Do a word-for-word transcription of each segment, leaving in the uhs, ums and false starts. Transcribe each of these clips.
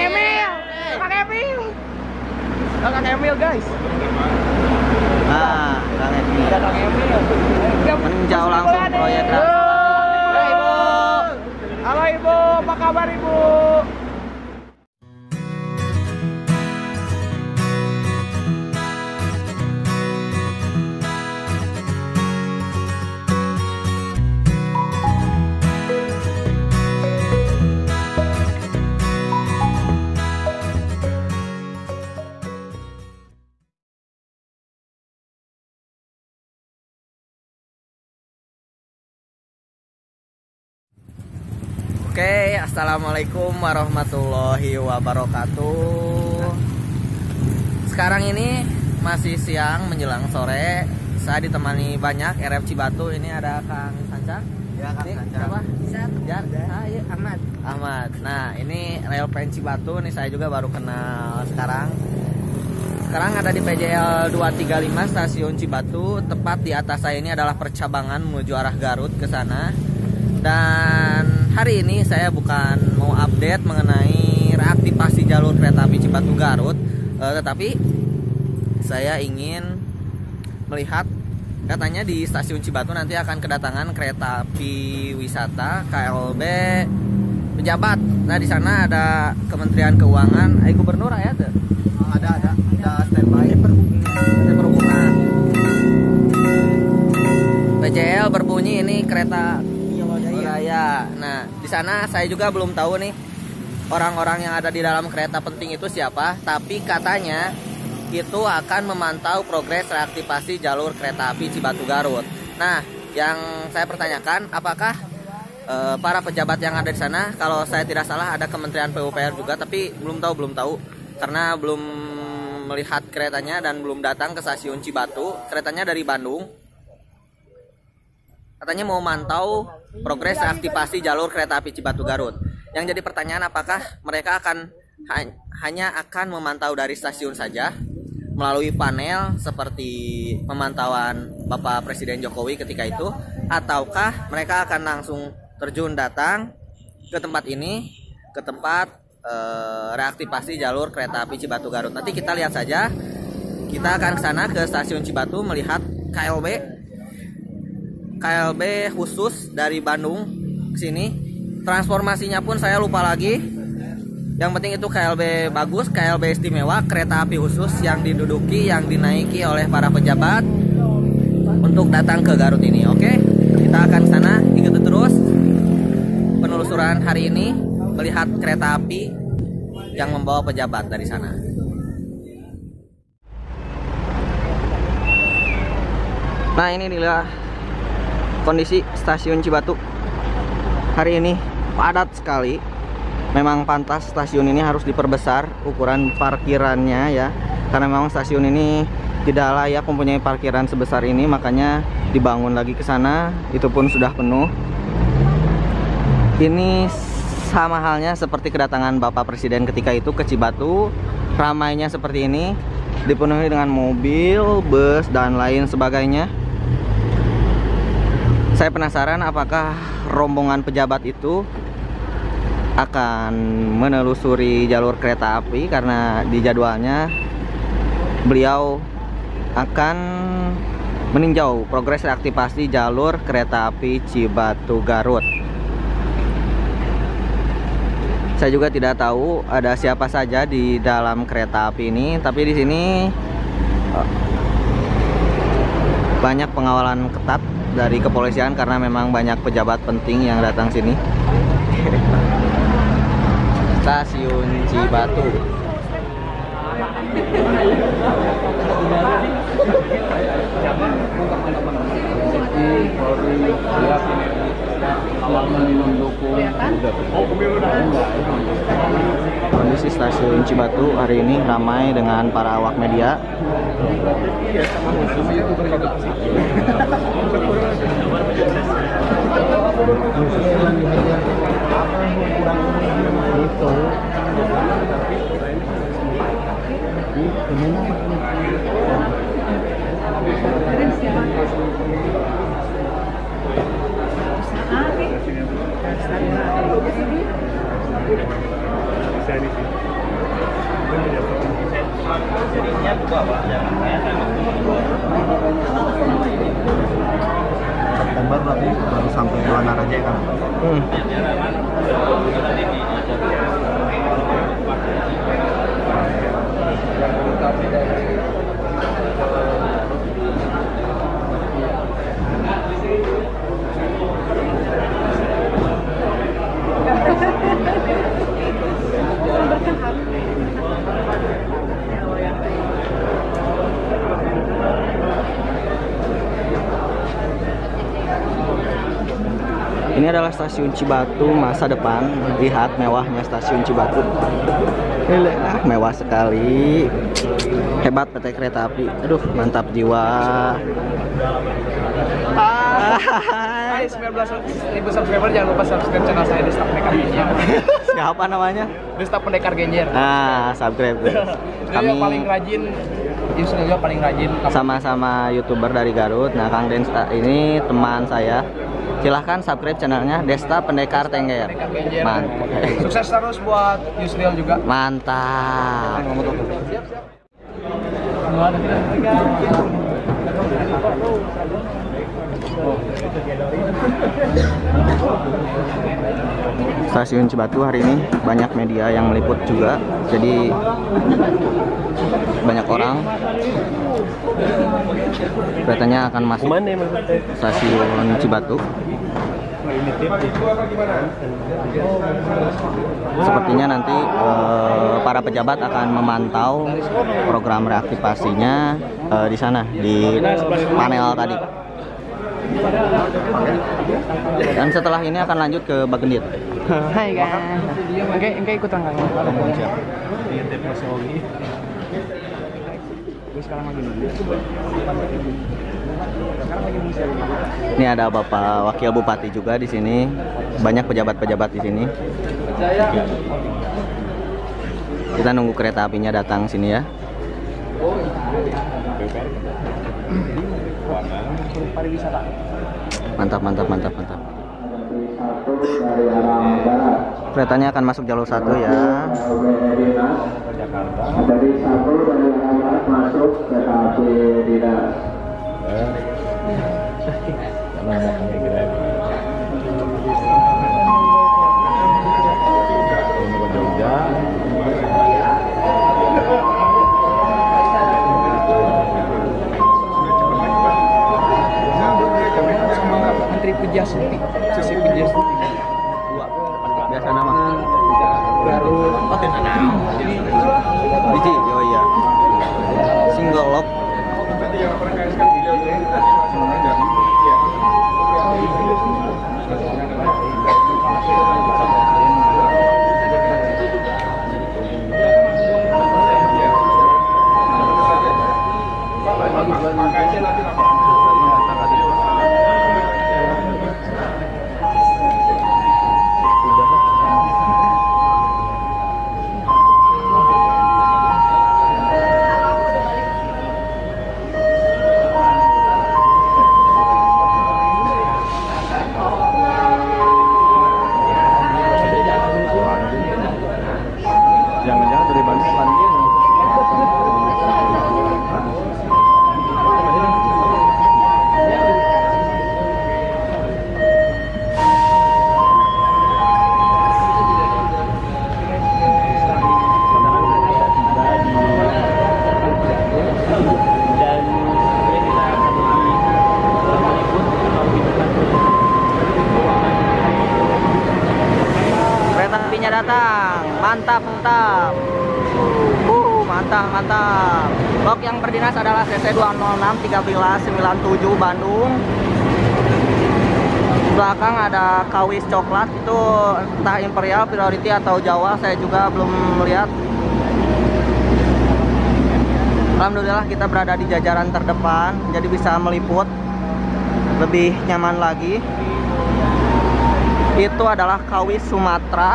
Emil, Kang Emil, Kang Emil guys. Nah, Kang Emil. Ada Kang Emil. Meninjau langsung proyek transformasi. Halo Ibu. Halo Ibu, apa kabar Ibu? Oke, assalamualaikum warahmatullahi wabarakatuh. Sekarang ini masih siang menjelang sore. Saya ditemani banyak R F Cibatu. Ini ada Kang Sanca. Ya, Kang Ini Sanca. siapa? Jar. Saya Ahmad. Ahmad. Nah, ini Rail Pen Cibatu. Ini saya juga baru kenal sekarang. Sekarang ada di P J L dua tiga lima stasiun Cibatu. Tepat di atas saya ini adalah percabangan menuju arah Garut ke sana. Dan hari ini saya bukan mau update mengenai reaktivasi jalur kereta api Cibatu Garut, eh, tetapi saya ingin melihat, katanya di stasiun Cibatu nanti akan kedatangan kereta api wisata K L B pejabat. Nah, di sana ada Kementerian Keuangan, eh Gubernur ya tuh. Ada ada ada standby Perhubungan. P J L berbunyi ini kereta Raya. Nah, di sana saya juga belum tahu nih orang-orang yang ada di dalam kereta penting itu siapa, tapi katanya itu akan memantau progres reaktivasi jalur kereta api Cibatu Garut. Nah, yang saya pertanyakan, apakah e, para pejabat yang ada di sana, kalau saya tidak salah ada Kementerian P U P R juga, tapi belum tahu belum tahu karena belum melihat keretanya dan belum datang ke stasiun Cibatu. Keretanya dari Bandung. Katanya mau mantau progres reaktivasi jalur kereta api Cibatu Garut. Yang jadi pertanyaan, apakah mereka akan ha- hanya akan memantau dari stasiun saja melalui panel seperti pemantauan Bapak Presiden Jokowi ketika itu, ataukah mereka akan langsung terjun datang ke tempat ini, ke tempat eh, reaktivasi jalur kereta api Cibatu Garut. Nanti kita lihat saja. Kita akan ke sana ke stasiun Cibatu melihat K L B K L B khusus dari Bandung ke sini. Transformasinya pun saya lupa lagi. Yang penting itu K L B bagus, K L B istimewa, kereta api khusus yang diduduki, yang dinaiki oleh para pejabat untuk datang ke Garut ini. Oke, kita akan sana, ikuti terus penelusuran hari ini, melihat kereta api yang membawa pejabat dari sana. Nah, ini adalah kondisi stasiun Cibatu hari ini, padat sekali. Memang pantas stasiun ini harus diperbesar ukuran parkirannya ya, karena memang stasiun ini tidak layak mempunyai parkiran sebesar ini, makanya dibangun lagi ke sana. Itu pun sudah penuh. Ini sama halnya seperti kedatangan Bapak Presiden ketika itu ke Cibatu. Ramainya seperti ini, dipenuhi dengan mobil, bus, dan lain sebagainya. Saya penasaran apakah rombongan pejabat itu akan menelusuri jalur kereta api, karena di jadwalnya beliau akan meninjau progres reaktivasi jalur kereta api Cibatu Garut. Saya juga tidak tahu ada siapa saja di dalam kereta api ini, tapi di sini banyak pengawalan ketat dari kepolisian karena memang banyak pejabat penting yang datang sini. Stasiun Cibatu. Kondisi stasiun Cibatu hari ini ramai dengan para awak media. Ini adalah stasiun Cibatu masa depan. Lihat mewahnya stasiun Cibatu. Ah, mewah sekali. Hebat P T Kereta Api. Aduh, mantap jiwa. Hai sembilan belas ribu subscriber, jangan lupa subscribe channel saya Desta Pendekar Genjer. Siapa namanya? Desta Pendekar Genjer. Ah, subscribe. Kami yang paling rajin, Yusril juga paling rajin. Sama-sama YouTuber dari Garut. Nah, Kang Desta ini teman saya. Silahkan subscribe channelnya Desta Pendekar Tengger. Mantap. Sukses terus buat Yusril juga. Mantap. Siap, siap. Stasiun Cibatu hari ini banyak media yang meliput juga, jadi banyak orang. Keretanya akan masuk stasiun Cibatu. Sepertinya nanti eh, para pejabat akan memantau program reaktivasinya eh, di sana, di panel tadi. Dan setelah ini akan lanjut ke Bagendit. Hai guys. Oke, oke ikutan Kang. Ini ada Bapak Wakil Bupati juga di sini. Banyak pejabat-pejabat di sini. Kita nunggu kereta apinya datang sini ya. Mantap, mantap, mantap, mantap. Keretanya akan masuk jalur satu ya. Dari satu dari arah masuk kereta api dinas. Menteri Pujastuti, Susi Pujastuti. Biasa nama. Garut. Biji, oh iya. Single lock. Jangan-jangan dari Bandung lagi. Kereta apinya datang. Mantap, mantap. Uh, mantap, mantap. Blok yang berdinas adalah C C dua nol enam tiga belas sembilan tujuh Bandung. Di belakang ada kawis coklat, itu entah Imperial, Priority atau Jawa, saya juga belum melihat. Alhamdulillah kita berada di jajaran terdepan, jadi bisa meliput lebih nyaman lagi. Itu adalah kawis Sumatera.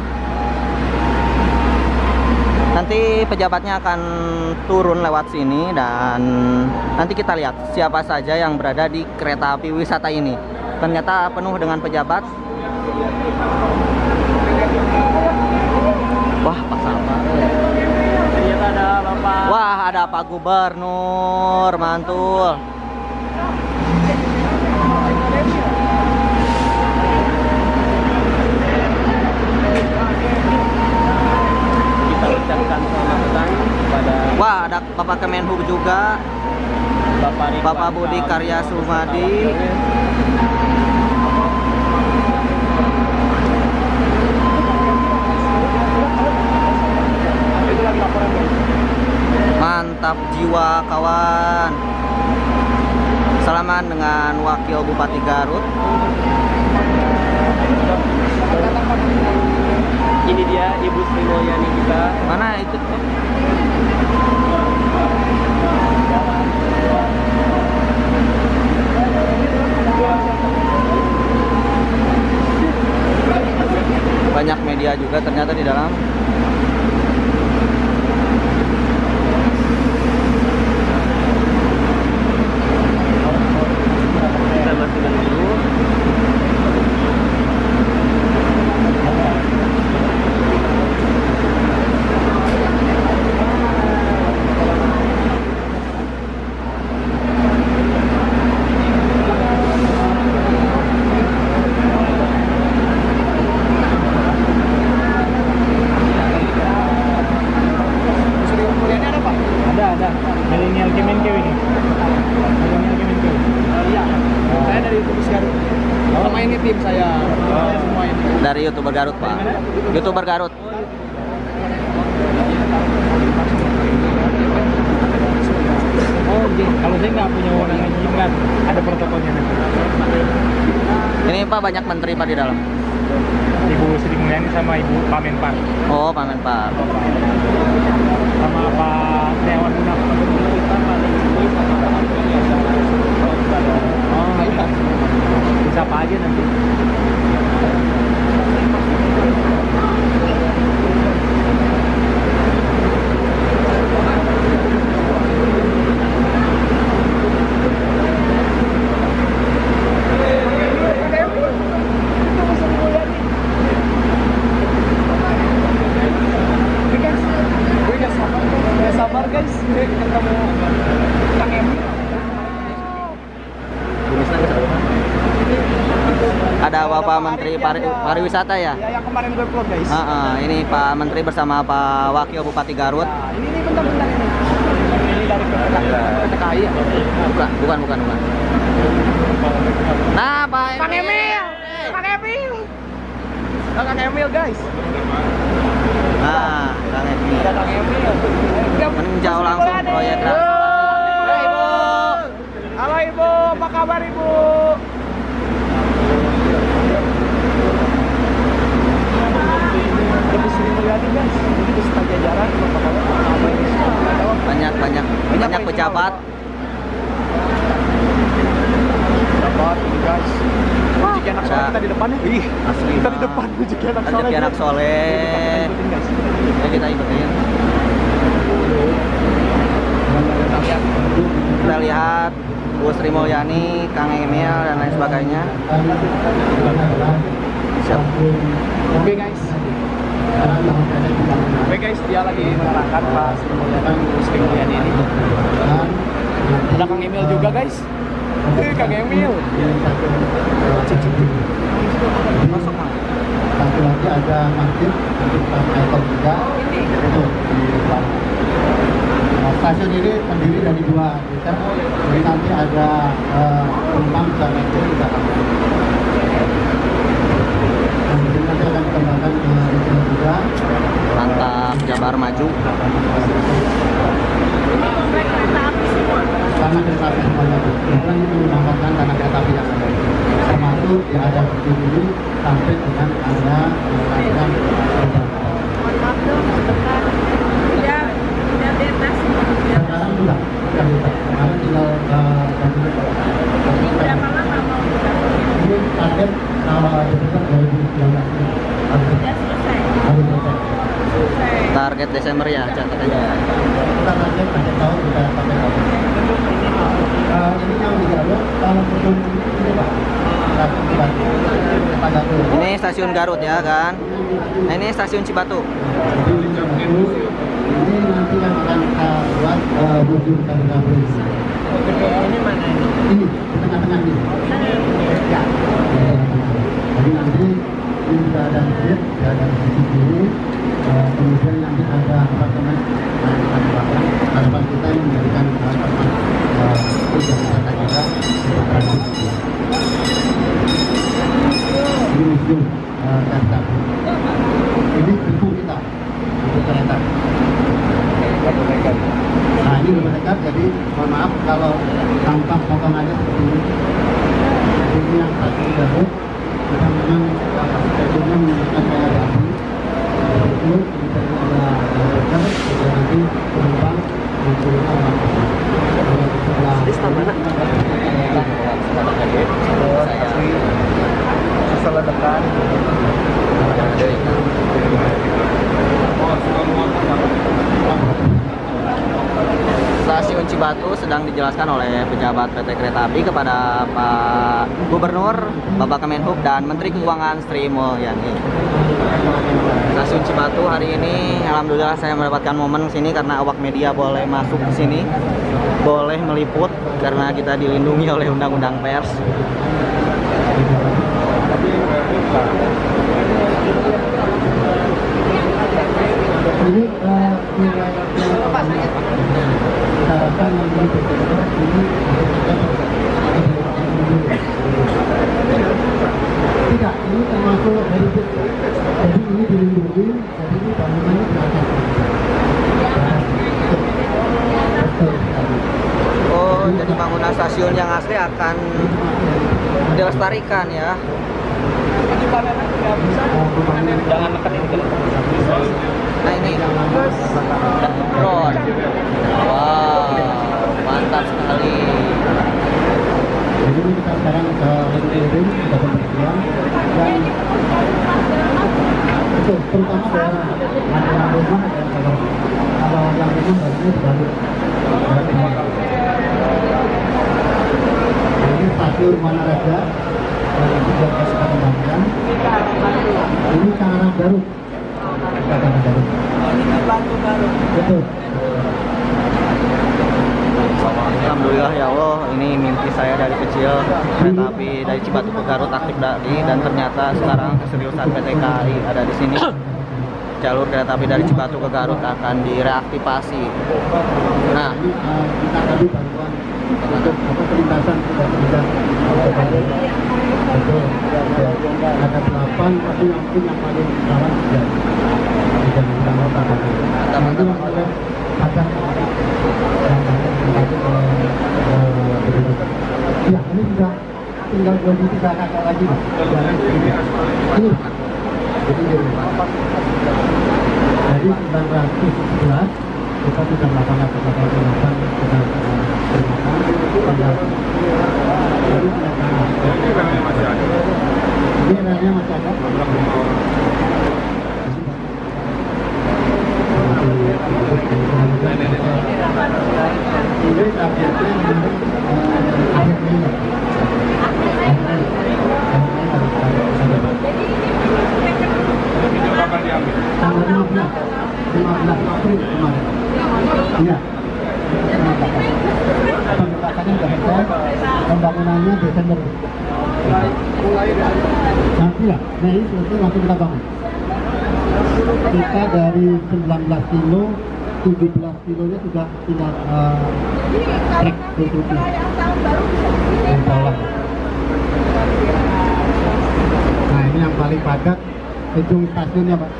Nanti pejabatnya akan turun lewat sini dan nanti kita lihat siapa saja yang berada di kereta api wisata ini. Ternyata penuh dengan pejabat. Wah, Pak Salma. Ternyata ada Bapak. Wah, ada Pak Gubernur, mantul. Kita ucapkan selamat datang kepada Wah, ada Bapak Kemenhub juga, Bapak Ridwan Bapak Budi Karya Sumadi. Mantap jiwa kawan. Salaman dengan Wakil Bupati Garut. Ini dia Ibu Sri Mulyani kita. Mana itu? Banyak media juga ternyata di dalam. Kita masih menunggu. Tim saya, saya semua ini. Dari YouTuber Garut, Pak. YouTuber Garut. Oh, jadi kalau saya nggak punya wewenang izin kan, ada protokolnya nanti. Ini Pak banyak menteri Pak di dalam. Ibu Sri Mulyani sama Ibu Pak Menpan. Oh, Pak Menpan. Sama Pak Dewan Munaf. Oh, iya. Bisa apa aja nanti. Sabar guys, ketemu Kang Emil. Ada Bapak Menteri Pari Pariwisata ya? Ya, yang kemarin gue upload guys. Uh, uh, ini Pak Menteri bersama Pak Wakil Bupati Garut. Nah, ini ini bentar-bentar ini. Ini dari P T K I ya? Bukan, bukan, bukan, bukan. Nah, Pak Kang Emil, Kang Emil, Kang Emil guys. Nah, Kang Emil. Ada Kang Emil. Meninjau langsung proyek transformasi. Halo Ibu. Halo Ibu, apa kabar Ibu? Ibu Sri Mulyani guys, ini beserta jajaran Banyak, banyak, banyak pejabat. Pejabat ini guys. Rezeki anak soleh kita di depannya. Ih, Asli. kita di depan rezeki anak soleh. Rezeki anak soleh. Ya kita ikutin. Kita lihat Bu Sri Mulyani, Kang Emil dan lain sebagainya. Siap. Oke guys. Oke guys, dia lagi menerangkan Pak Sri Mulyani, Sri Mulyani ini. Ada Kang Emil juga guys. Eh, Kang Emil. Masuk Mang. Satu lagi ada masjid untuk meter juga itu di depan. Nah, stasiun ini terdiri dari dua tiket, jadi nanti ada uh, penumpang bisa naik turun di belakang. Dan di sini nanti akan dikembangkan ke retail juga. Mantap, Jabar maju. Sama kereta api semuanya. Kemudian itu memanfaatkan tanah kereta api yang ada. Termasuk di area berdiri sampai dengan area melakukan Mohon maaf dong, sebentar. Udah, udah bebas. sekarang sudah sudah bisa. Kemarin tinggal uh, Ini berapa lama mau ini target awal Desember dua ribu sembilan belas ini harus udah selesai? harus selesai. Selesai. Target Desember ya, catat aja. Kita target akhir tahun bisa sampai tahun. Uh, ini yang di Garut kalau sebelum ini Pak. Stasiun Cibatu. Kereta Garut. Ini stasiun Garut ya kan? Nah, ini stasiun Cibatu. Jadi ini nanti yang akan kita buat uh, bujur dari Garut. Ini mana ini? Ini di tengah-tengah ini. Ya. Jadi nanti ini sudah ada lift, sudah ada sisi kiri. Uh, kemudian nanti ada apartemen yang akan dibangun. Harapan kita yang menjadikan apartemen uh, tujuan wisata kita di ini museum uh, kereta. Ini depo kita, depo kereta. Nah ini belum dekat, jadi mohon maaf kalau tampak potongannya seperti ini. Jadi ini yang satu Garut, kita memang uh, sedang dijelaskan oleh pejabat P T Kereta Api kepada Pak Gubernur, Bapak Kemenhub, dan Menteri Keuangan Sri Mulyani. Stasiun Cibatu hari ini, alhamdulillah saya mendapatkan momen sini karena awak media boleh masuk ke sini, boleh meliput karena kita dilindungi oleh undang-undang pers. Ini uh, harapan yang diperlukan ini tidak, ini termasuk dari jadi ini dilindungi, jadi ini bangunannya beragam. Oh, jadi bangunan stasiun yang asli akan dilestarikan ya. Jangan nekat ini kalau Nah ini drone. Wow, mantap sekali. Jadi ini kita sekarang ke keliling, ke pembersihan dan itu terutama daerah daerah rumah dan kalau kalau yang rumah barunya sebalik. Ini stasiun Manaraja yang juga kita kembangkan. Ini Tangerang Garut. Tangerang Garut. Ini Batu Garut. Betul. Alhamdulillah ya Allah, ini mimpi saya dari kecil, kereta api dari Cibatu ke Garut aktif tadi, dan ternyata sekarang keseriusan P T K A I ada di sini. Jalur kereta api dari Cibatu ke Garut akan direaktivasi. Nah, Ini uh, kita tadi bantuan untuk apa perlintasan sudah bisa betul. Ada delapan tapi yang mungkin yang paling rawan tiga. Tiga yang utama. Nah, itu yang oleh akan yang dibantu oleh penduduk. Ya, ini sudah tinggal dua puluh tiga kakak lagi. Jalan ini. Ini. Jadi jadi. Dari sembilan ratus sebelas kita sudah melakukan delapan puluh delapan sudah terima. Jadi ini relnya masih ada. Ini targetnya akhir Mei. Tanggal lima belas April kemarin. Iya. Pembukaannya sudah selesai, pembangunannya Desember. Nanti ya, Mei selesai langsung kita bangun. Kita dari sembilan belas kilo, tujuh belas kilonya sudah tinggal uh, trek konstruksi. Insya Allah. Nah ini yang paling padat, ujung stasiunnya Pak.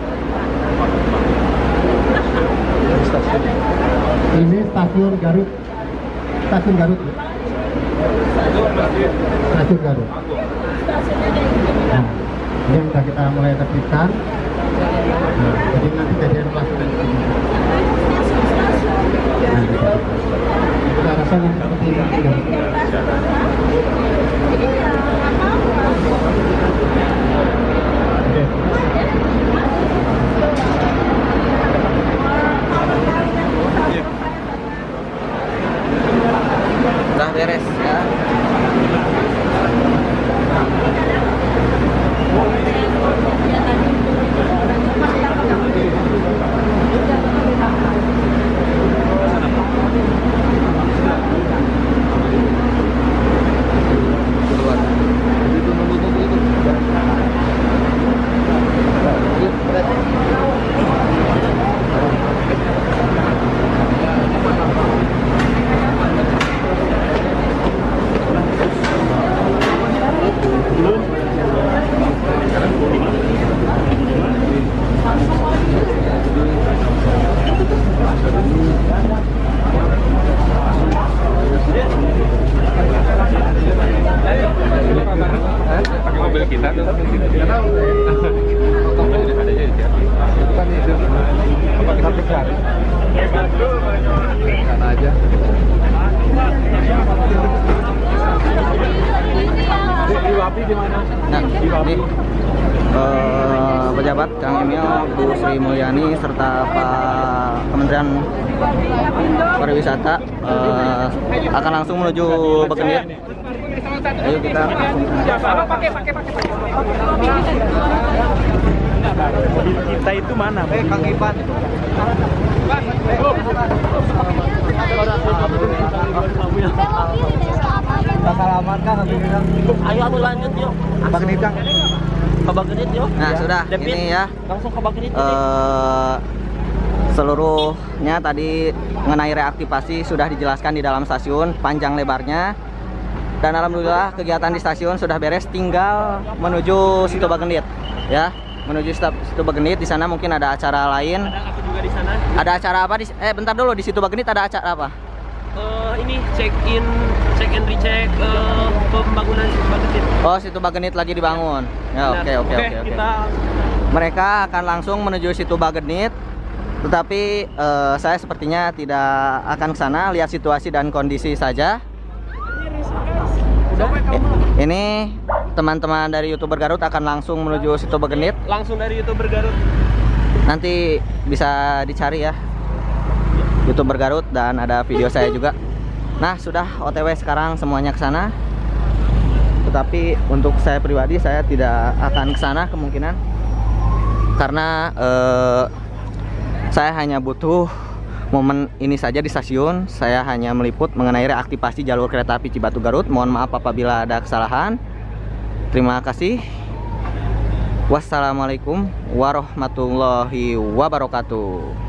Ini stasiun Garut, stasiun Garut, stasiun Garut. Nah, ini yang sudah kita mulai tertibkan. Nah, jadi nanti jadian pelaksanaan di sini. Nah, gitu. Kita rasa yang seperti ini. Oke. udah beres ya. Keluar. Bu Sri Mulyani serta Pak Kementerian Pariwisata eh, akan langsung menuju Bekenit. Ayo kita Mobil kita itu mana? Eh, Kang Ipan. Selamat Kang, ayo aku lanjut yuk. Bagenit Kang. Ke Bagenit yuk. Nah, sudah ini ya. Langsung ke Bagenit. Eh, seluruhnya tadi mengenai reaktivasi sudah dijelaskan di dalam stasiun panjang lebarnya. Dan alhamdulillah kegiatan di stasiun sudah beres, tinggal menuju Situ Bagenit ya. Menuju Situ Bagenit, di sana mungkin ada acara lain. Ada aku juga di sana. Ada acara apa di eh bentar dulu, di Situ Bagenit ada acara apa? Uh, ini check in, check and recheck uh, pembangunan Situ Bagenit. Oh, Situ Bagenit lagi dibangun. Ya, oke oke oke oke. Kita Mereka akan langsung menuju Situ Bagenit. Tetapi eh, saya sepertinya tidak akan ke sana, lihat situasi dan kondisi saja. Ini teman-teman dari YouTuber Garut akan langsung menuju Situ Bagenit. langsung dari YouTuber Garut. Nanti bisa dicari ya YouTuber Garut dan ada video saya juga. Nah, sudah O T W sekarang semuanya ke sana. Tetapi untuk saya pribadi saya tidak akan ke sana kemungkinan. Karena eh, saya hanya butuh momen ini saja di stasiun. Saya hanya meliput mengenai reaktivasi jalur kereta api Cibatu Garut. Mohon maaf apabila ada kesalahan. Terima kasih. Wassalamualaikum warahmatullahi wabarakatuh.